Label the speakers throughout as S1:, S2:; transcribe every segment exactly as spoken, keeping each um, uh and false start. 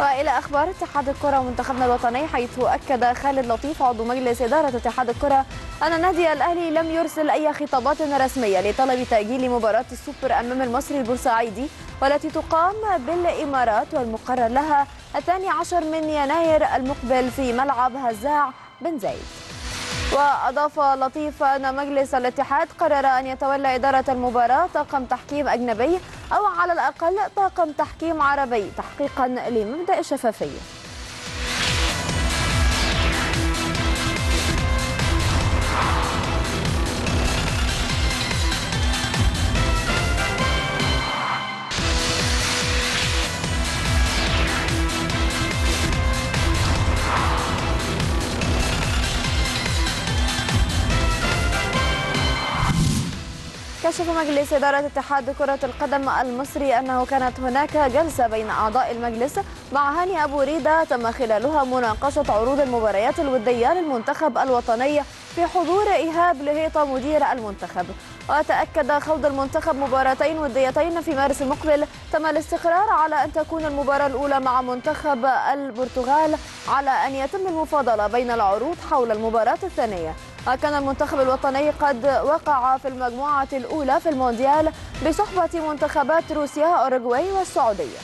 S1: وإلى أخبار اتحاد الكرة ومنتخبنا الوطني، حيث أكد خالد لطيف عضو مجلس إدارة اتحاد الكرة أن النادي الأهلي لم يرسل أي خطابات رسمية لطلب تأجيل مباراة السوبر أمام المصري البورسعيدي والتي تقام بالإمارات والمقرر لها الثاني عشر من يناير المقبل في ملعب هزاع بن زايد. وأضاف لطيف أن مجلس الاتحاد قرر أن يتولى إدارة المباراة طاقم تحكيم أجنبي أو على الأقل طاقم تحكيم عربي تحقيقا لمبدأ الشفافية. كشف مجلس إدارة اتحاد كرة القدم المصري أنه كانت هناك جلسة بين أعضاء المجلس مع هاني أبو ريدة تم خلالها مناقشة عروض المباريات الودية للمنتخب الوطني في حضور إيهاب لهيطة مدير المنتخب. وتأكد خوض المنتخب مباراتين وديتين في مارس المقبل. تم الاستقرار على أن تكون المباراة الأولى مع منتخب البرتغال على أن يتم المفاضلة بين العروض حول المباراة الثانية. وكان المنتخب الوطني قد وقع في المجموعة الأولى في المونديال بصحبة منتخبات روسيا أوروغواي والسعودية.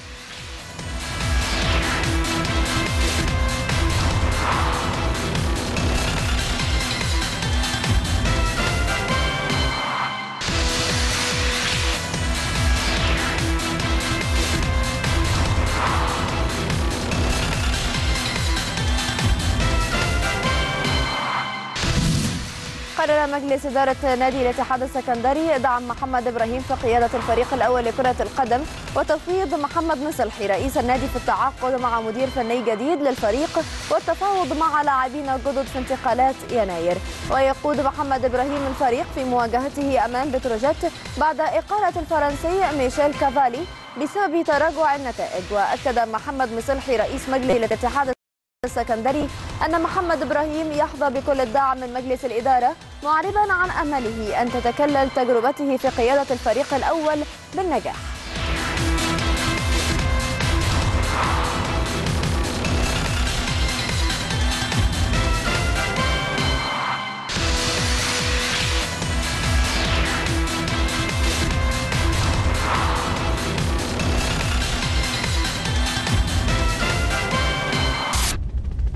S1: قرر مجلس إدارة نادي الاتحاد السكندري دعم محمد إبراهيم في قيادة الفريق الأول لكرة القدم وتفويض محمد مصلحي رئيس النادي في التعاقد مع مدير فني جديد للفريق والتفاوض مع لاعبين جدد في انتقالات يناير. ويقود محمد إبراهيم الفريق في مواجهته أمام بتروجيت بعد إقالة الفرنسي ميشيل كافالي بسبب تراجع النتائج. وأكد محمد مصلحي رئيس مجلس الاتحاد السكندري أن محمد إبراهيم يحظى بكل الدعم من مجلس الإدارة، معربا عن أمله أن تتكلل تجربته في قيادة الفريق الأول بالنجاح.